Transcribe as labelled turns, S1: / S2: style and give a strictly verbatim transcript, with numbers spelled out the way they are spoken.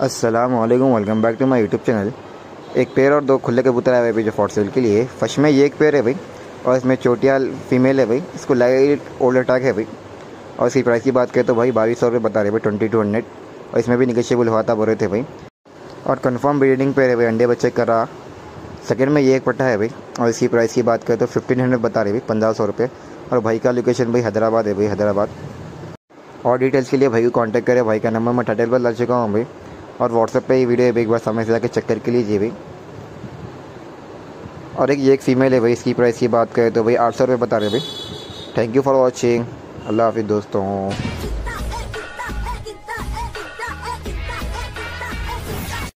S1: अस्सलाम वालेकुम, welcome back to my YouTube channel. एक पेयर और दो खुले कबूतर आए हुए भाई जो फॉर सेल के लिए। फर्स्ट में ये एक पेयर है भाई और इसमें चोटियाल फीमेल है भाई। इसको लाइट ओल्ड अटैक है भाई और इसकी प्राइस की बात करें तो भाई बाईस सौ रुपये बता रहे भाई, ट्वेंटी टू हंड्रेड। और इसमें भी निगेशियबल हुआ था बोल रहे थे भाई। और कंफर्म ब्रीडिंग पेयर है भाई, अंडे बच्चे कर रहा। सेकेंड में ये एक पट्टा है भाई और इसकी प्राइस की बात करें तो फिफ्टीन हंड्रेड बता रहे भाई, पंद्रह सौ रुपये। और भाई का लोकेशन भाई हैदराबाद है भाई, हैदराबाद। और डिटेल्स के लिए भाई को कांटेक्ट करें। भाई का नंबर मैं टाइटल पर ला चुका हूँ भाई, और व्हाट्सएप पे ये वीडियो एक बार सामने से जाकर चेक करके लीजिए भाई। और एक ये एक फ़ीमेल है भाई, इसकी प्राइस की बात करें तो भाई आठ सौ रुपये बता रहे भाई। Thank you for watching. Allah हाफिज़ दोस्तों।